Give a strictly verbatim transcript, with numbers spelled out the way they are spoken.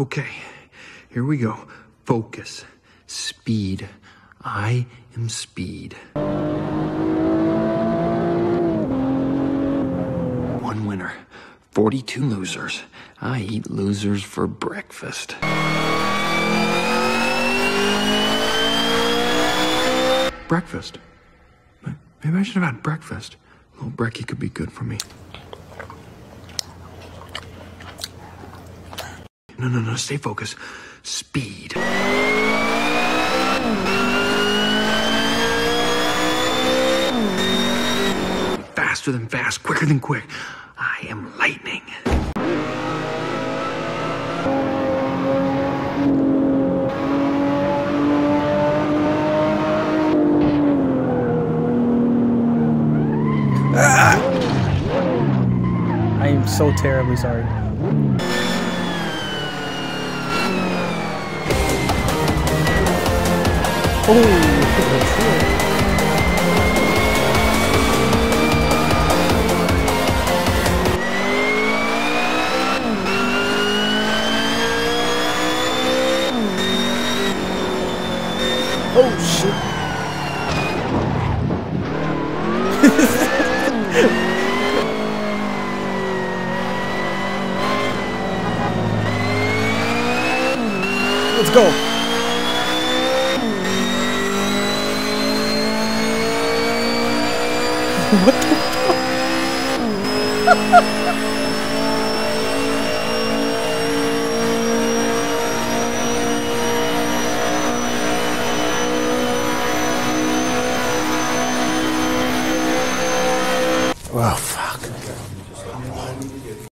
Okay, here we go. Focus. Speed. I am speed. One winner. forty-two losers. I eat losers for breakfast. Breakfast. Maybe I should have had breakfast. A little brekkie could be good for me. No, no, no, stay focused. Speed. Faster than fast, quicker than quick. I am lightning. Ah! I am so terribly sorry. Oh, oh shit. Let's go. What